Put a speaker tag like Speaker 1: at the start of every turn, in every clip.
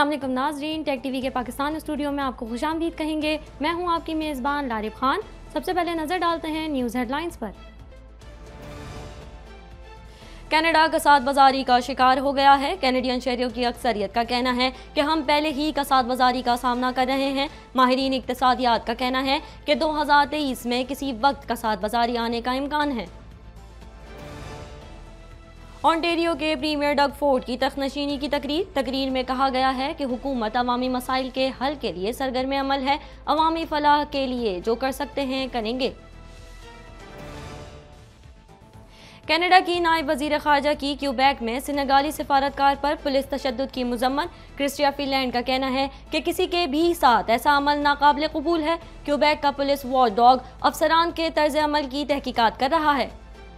Speaker 1: अस्सलाम वालेकुम नाज़रीन, टेक टीवी के पाकिस्तान स्टूडियो में आपको खुशामदीद कहेंगे। मैं हूं आपकी मेज़बान लारिब खान। सबसे पहले नज़र डालते हैं न्यूज़ हेडलाइंस पर। कनाडा कसाद बाजारी का शिकार हो गया है। कैनेडियन शहरियों की अक्सरियत का कहना है कि हम पहले ही कसाद बाजारी का सामना कर रहे हैं। माहिरीन इक्तिसादियात का कहना है कि 2023 में किसी वक्त कसाद बाजारी आने का इम्कान है। ओंटारियो के प्रीमियर डग फोर्ड की तख्तनशीनी की तकरीर में कहा गया है कि हुकूमत अवामी मसाइल के हल के लिए सरगर्म अमल है। अवामी फलाह के लिए जो कर सकते हैं करेंगे। कनाडा की नायब वजीर खारजा की क्यूबेक में सेनेगाली सिफारतकार पर पुलिस तशद्दुद की मुजम्मत। क्रिस्टिया फिनलैंड का कहना है कि किसी के भी साथ ऐसा अमल नाकाबिल कबूल है। क्यूबेक का पुलिस वॉच डॉग अफसरान के तर्ज अमल की तहकीकात कर रहा है।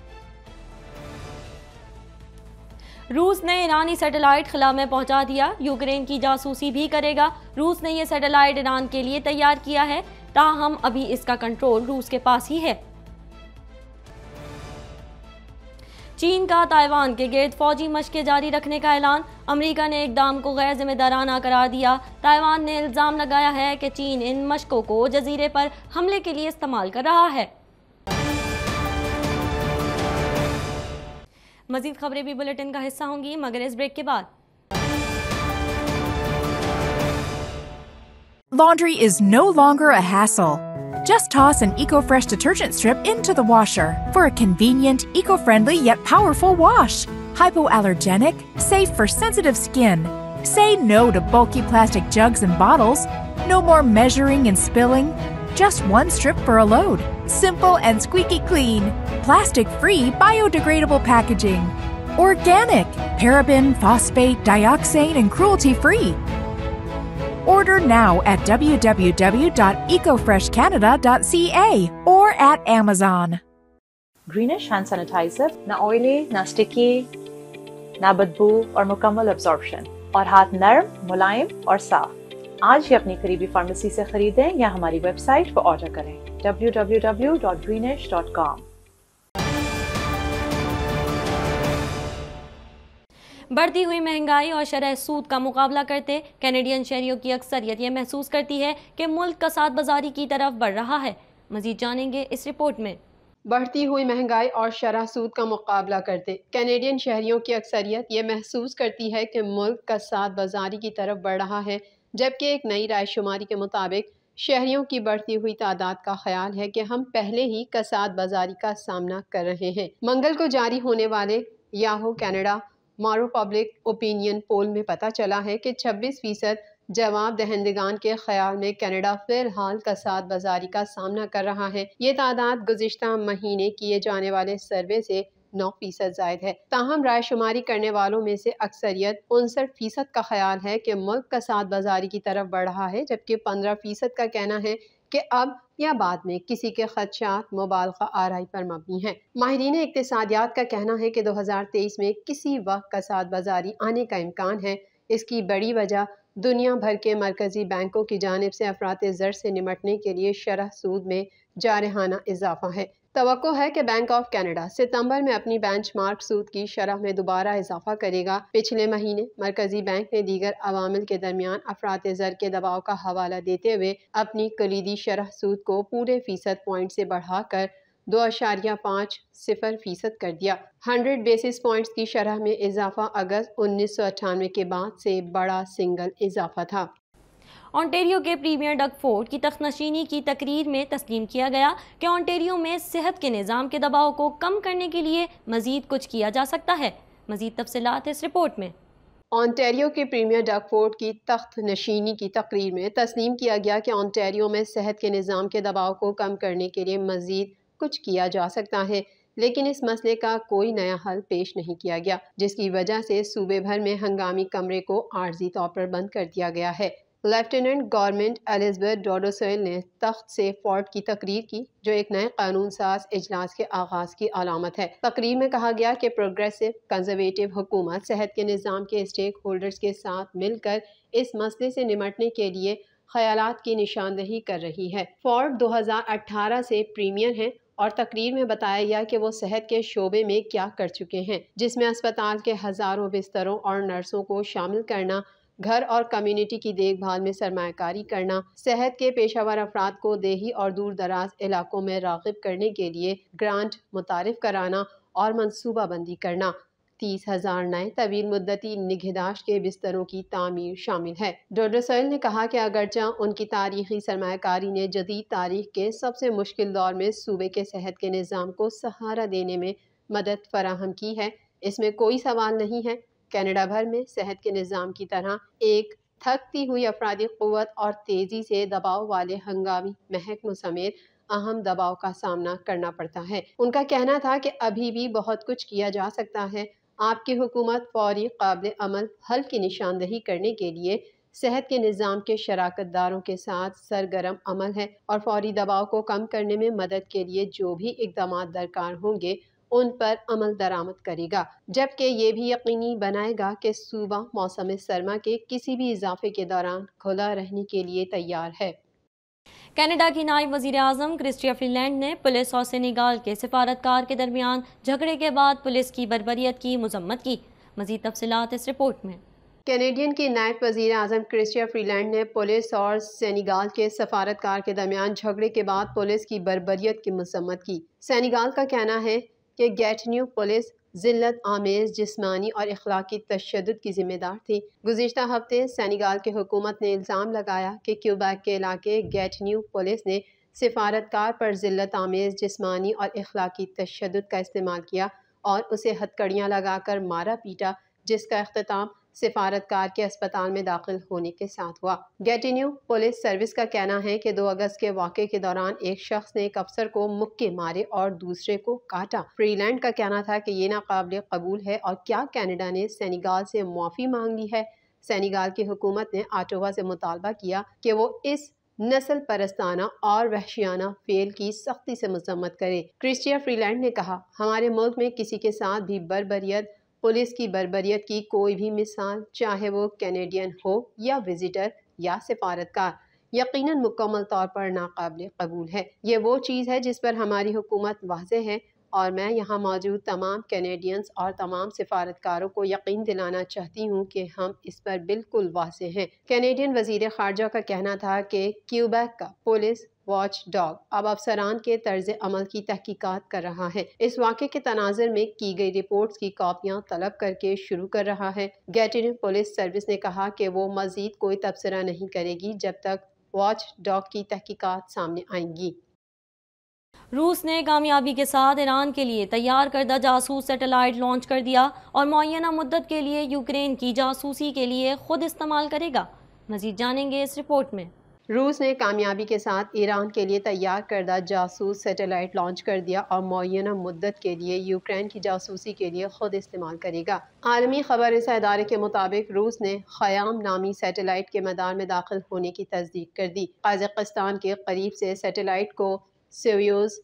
Speaker 1: रूस ने ईरानी सैटेलाइट खला में पहुंचा दिया। यूक्रेन की जासूसी भी करेगा। रूस ने यह सैटेलाइट ईरान के लिए तैयार किया है, ताहम अभी इसका कंट्रोल रूस के पास ही है। चीन का ताइवान के गिर्द फौजी मशकें जारी रखने का ऐलान। अमेरिका ने इकदाम को गैर जिम्मेदाराना करार दिया। ताइवान ने इल्जाम लगाया है कि चीन इन मशकों को जजीरे पर हमले के लिए इस्तेमाल कर रहा है। मजीद खबरें भी बुलेटिन का हिस्सा होंगी, मगर इस ब्रेक के बाद।
Speaker 2: Laundry is no longer a hassle. Just toss an EcoFresh detergent strip into the washer for a convenient, eco-friendly yet powerful wash. Hypoallergenic, safe for sensitive skin. Say no to bulky plastic jugs and bottles. No more measuring and spilling. Just one strip for a load. Simple and squeaky clean. Plastic-free, biodegradable packaging. Organic, paraben, phosphate, dioxane, and cruelty-free. Order now at www.ecofreshcanada.ca or at Amazon.
Speaker 3: Greenish hand sanitizer ना oily, ना sticky, ना बदबू और मुकम्मल absorption और हाथ नर्म, मुलायम और साफ। आज ही अपनी करीबी फार्मेसी से खरीदें या हमारी वेबसाइट पर ऑर्डर करें www.greenish.com।
Speaker 1: बढ़ती हुई महंगाई और शरह सूद का मुकाबला करते कैनेडियन शहरियों की अक्सरियत यह महसूस करती है कि मुल्क कसाद बाजारी की तरफ बढ़ रहा है। मजीद जानेंगे इस रिपोर्ट में।
Speaker 4: बढ़ती हुई महंगाई और शरह सूद का मुकाबला करते कैनेडियन शहरियों की अक्सरियत ये महसूस करती है कि मुल्क कसाद बाजारी की तरफ बढ़ रहा है, जबकि एक नई रायशुमारी के मुताबिक शहरियों की बढ़ती हुई तादाद का ख्याल है कि हम पहले ही कसाद बाजारी का सामना कर रहे हैं। मंगल को जारी होने वाले Yahoo Canada Maru public opinion poll में पता चला है कि 26% जवाब दहंदगान के ख्याल में कनाडा फिलहाल कसाद बाजारी का सामना कर रहा है। ये तादाद गुज़िश्ता महीने किए जाने वाले सर्वे से 9% जायद है। ताहम रायशुमारी करने वालों में से अक्सरियत 59% का ख्याल है कि मुल्क कसाद बाजारी की तरफ बढ़ रहा है, जबकि 15% का कहना है कि अब या बाद में किसी के खदशात मुबालगा आराई पर मबनी है। माहिरीन इक्तिसादियात का कहना है कि 2023 में किसी वक्त कसाद बाजारी आने का इम्कान है। इसकी बड़ी वजह दुनिया भर के मरकजी बैंकों की जानिब से अफरात ज़र से निमटने के लिए शरह सूद में जारहाना इजाफा है। तवक्को है कि बैंक ऑफ कनाडा सितंबर में अपनी बेंचमार्क सूद की शरह में दोबारा इजाफा करेगा। पिछले महीने मरकजी बैंक ने दीगर अवामिल के दरमियान अफरात ज़र के दबाव का हवाला देते हुए अपनी कलीदी शरह सूद को पूरे फीसद पॉइंट से बढ़ाकर 2.50% कर दिया। 100 बेसिस पॉइंट्स की शरह में इजाफा अगस्त 1998 के बाद से बड़ा सिंगल इजाफा था।
Speaker 1: ओंटारियो के प्रीमियर डग फोर्ड की तख्तनशीनी की तकरीर में तस्लीम किया गया कि ओंटारियो में सेहत के निज़ाम के दबाव को कम करने के लिए मजीद कुछ किया जा सकता है। मजीद तफसीलात इस रिपोर्ट में।
Speaker 4: ओंटारियो के प्रीमियर डग फोर्ड की तख्तनशीनी की तकरीर में तस्लीम किया गया कि ओंटारियो में सेहत के निज़ाम के दबाव को कम करने के लिए मजीद कुछ किया जा सकता है, लेकिन इस मसले का कोई नया हल पेश नहीं किया गया, जिसकी वजह से सूबे भर में हंगामी कमरे को आर्जी तौर पर बंद कर दिया गया है। लेफ्टिनेंट गवर्नमेंट एलिजबेथ डोडोसेल ने तख्त से फोर्ड की तकरीर की, जो एक नए कानून साज इजलास के आगाज की अलामत है। तकरीर में कहा गया कि प्रोग्रेसिव कंजर्वेटिव हुकूमत सेहत के निज़ाम के स्टेक होल्डर्स के साथ मिलकर इस मसले से निमटने के लिए ख्यालात की निशानदही कर रही है। फोर्ड 2018 से प्रीमियर हैं और तकरीर में बताया गया कि वो सेहत के शोबे में क्या कर चुके हैं, जिसमें अस्पताल के हज़ारों बिस्तरों और नर्सों को शामिल करना, घर और कम्युनिटी की देखभाल में सरमायाकारी करना, सेहत के पेशावर अफराद को देही और दूर दराज इलाकों में राग़िब करने के लिए ग्रांट मुतारिफ कराना और मनसूबाबंदी करना। 30,000 नए तवील मुद्दती निगहदाश्त के बिस्तरों की तामीर शामिल है। डॉक्टर सोहेल ने कहा कि अगरचा उनकी तारीखी सरमायाकारी ने जदीद तारीख के सबसे मुश्किल दौर में सूबे के सेहत के निज़ाम को सहारा देने में मदद फराहम की है, इसमें कोई सवाल नहीं है। कनाडा भर में सेहत के निज़ाम की तरह एक थकती हुई अफरादी क़ुव्वत और तेज़ी से दबाव वाले हंगामी महकमों समेत अहम दबाव का सामना करना पड़ता है। उनका कहना था कि अभी भी बहुत कुछ किया जा सकता है। आपकी हुकूमत फौरी काबिल अमल हल की निशानदही करने के लिए सेहत के निज़ाम के शराकत दारों के साथ सरगर्म अमल है और फौरी दबाव को कम करने में मदद के लिए जो भी इक़दाम दरकार होंगे उन पर अमल दरामद करेगा, जबकि ये भी यकीनी बनाएगा कि सूबा मौसम सरमा के किसी भी इजाफे के दौरान खुला रहने के लिए तैयार है।
Speaker 1: कनाडा की नायब वज़ीर आज़म क्रिस्टिया फ्रीलैंड ने पुलिस और सेनेगाल के सिफारतकार के दरमियान झगड़े के बाद पुलिस की बर्बरियत की मज़म्मत की। मज़ीद तफसीलात इस रिपोर्ट में।
Speaker 4: कैनेडियन की नायब वज़ीर आज़म क्रिस्टिया फ्रीलैंड ने पुलिस और सेनेगाल के सफारतकार के दरमियान झगड़े के बाद पुलिस की बर्बरियत की मज़म्मत की। सेनेगाल का कहना है कि गैटिन्यू पुलिस जिल्लत आमेज़ जिस्मानी और अखलाकी तशद्दुद की जिम्मेदार थी। गुज़िश्ता हफ्ते सेनेगाल की हुकूमत ने इल्ज़ाम लगाया कि क्यूबेक के इलाके गैटिन्यू पुलिस ने सिफारतकार पर जिल्लत आमेज़ जिस्मानी और अखलाकी तशद्दुद का इस्तेमाल किया और उसे हथकड़ियाँ लगाकर मारा पीटा, जिसका अख्तिताम सिफारतकार के अस्पताल में दाखिल होने के साथ हुआ। गैटिन्यू पुलिस सर्विस का कहना है कि 2 अगस्त के वाक़े के दौरान एक शख्स ने एक अफसर को मुक्के मारे और दूसरे को काटा। फ्रीलैंड का कहना था कि ये नाकाबिल कबूल है और क्या कनाडा ने सेनेगाल से मुआफ़ी मांग ली है। सेनेगाल की हुकूमत ने ऑटावा से मुतालबा किया कि वो इस नस्ल परस्ताना और वहशियाना फेल की सख्ती से मजम्मत करे। क्रिस्टिया फ्रीलैंड ने कहा, हमारे मुल्क में किसी के साथ भी बर्बरियत, पुलिस की बर्बरियत की कोई भी मिसाल, चाहे वो कैनेडियन हो या विजिटर या सिफारतकार, यकीनन मुकम्मल तौर पर नाकाबिल कबूल है। ये वो चीज़ है जिस पर हमारी हुकूमत वाज़ेह है और मैं यहाँ मौजूद तमाम कैनेडियंस और तमाम सिफारतकारों को यकीन दिलाना चाहती हूँ कि हम इस पर बिल्कुल वाज़ेह हैं। कैनेडियन वज़ीर ख़ारजा का कहना था कि क्यूबेक का पुलिस वॉच डॉग अब अफसरान के तर्ज अमल की तहकीकात कर रहा है। इस वाक़े के तनाज़ुर में की गई रिपोर्ट्स की कॉपियाँ तलब करके शुरू कर रहा है। गैटिन्यू पुलिस सर्विस ने कहा कि वो मज़ीद कोई तबसरा नहीं करेगी जब तक वॉच डॉग की तहकीकात सामने आएंगी।
Speaker 1: रूस ने कामयाबी के साथ ईरान के लिए तैयार करदा जासूस सैटेलाइट लॉन्च कर दिया और मुअय्यना मुद्दत के लिए यूक्रेन की जासूसी के लिए खुद इस्तेमाल करेगा। मज़ीद जानेंगे इस रिपोर्ट में।
Speaker 4: रूस ने कामयाबी के साथ ईरान के लिए तैयार करदा जासूस सैटेलाइट लॉन्च कर दिया और मुअय्यना मुद्दत के लिए यूक्रेन की जासूसी के लिए खुद इस्तेमाल करेगा। आलमी खबर रसा इदारे के मुताबिक रूस ने ख़याम नामी सैटेलाइट के मैदान में दाखिल होने की तस्दीक कर दी। कज़ाकिस्तान के करीब से सैटेलाइट को सोयूज़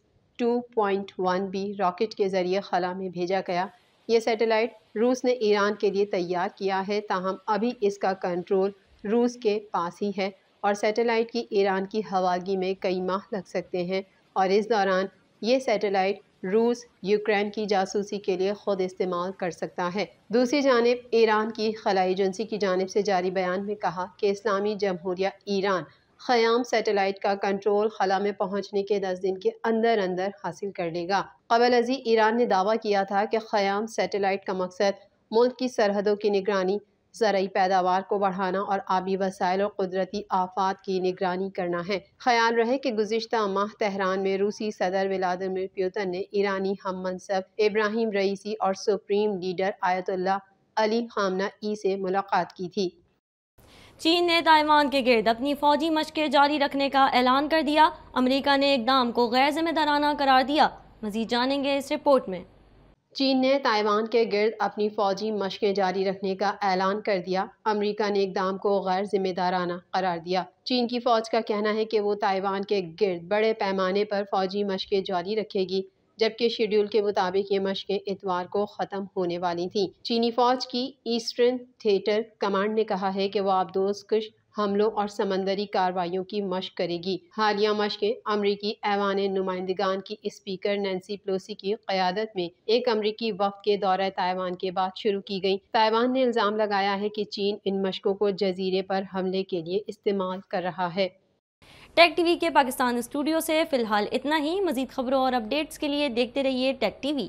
Speaker 4: 2.1B रॉकेट के ज़रिए खला में भेजा गया। ये सैटेलाइट रूस ने ईरान के लिए तैयार किया है, ताहम अभी इसका कंट्रोल रूस के पास ही है और सैटेलाइट की ईरान की हवागी में कई माह लग सकते हैं और इस दौरान ये सैटेलाइट रूस यूक्रेन की जासूसी के लिए खुद इस्तेमाल कर सकता है। दूसरी जानिब ईरान की खलाई एजेंसी की जानिब से जारी बयान में कहा कि इस्लामी जमहूरिया ईरान ख़याम सैटेलाइट का कंट्रोल खला में पहुंचने के 10 दिन के अंदर अंदर हासिल कर लेगा। क़बल अज़ी ईरान ने दावा किया था कि ख़याम सैटेलाइट का मकसद मुल्क की सरहदों की निगरानी, ज़राई पैदावार को बढ़ाना और आबी वसाइल और कुदरती आफात की निगरानी करना है। ख्याल रहे कि गुज़िश्ता माह तेहरान में रूसी सदर व्लादिमीर पुतिन ने ईरानी हम मनसब इब्राहिम रईसी और supreme leader Ayatollah Ali Khamenei से मुलाकात की थी।
Speaker 1: चीन ने ताइवान के गिर्द अपनी फौजी मशक़ें जारी रखने का ऐलान कर दिया। अमेरिका ने इक़दाम को गैर जिम्मेदाराना करार दिया। मज़ीद जानेंगे इस रिपोर्ट में।
Speaker 4: चीन ने ताइवान के गिर्द अपनी फौजी मशक़ें जारी रखने का ऐलान कर दिया। अमेरिका ने इक़दाम को गैर जिम्मेदाराना करार दिया। चीन की फ़ौज का कहना है कि वो ताइवान के गिर्द बड़े पैमाने पर फौजी मशक़ें जारी रखेगी, जबकि शेड्यूल के मुताबिक ये मशक़ें इतवार को ख़त्म होने वाली थीं। चीनी फ़ौज की ईस्टर्न थिएटर कमांड ने कहा है कि वो आबदोज़ कुछ हमलों और समंदरी कार्रवाइयों की मशक करेगी। हालिया मशकें अमरीकी ऐवान नुमाइंदगान की स्पीकर नैन्सी पेलोसी की क़यादत में एक अमरीकी वफ़द के दौरे ताइवान के बाद शुरू की गई। ताइवान ने इल्ज़ाम लगाया है कि चीन इन मशकों को जजीरे पर हमले के लिए इस्तेमाल कर रहा है।
Speaker 1: टेक टीवी के पाकिस्तान स्टूडियो से फिलहाल इतना ही। मज़ीद खबरों और अपडेट्स के लिए देखते रहिए Tech TV.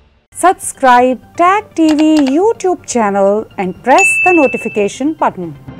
Speaker 5: Subscribe Tag TV YouTube channel and press the notification button.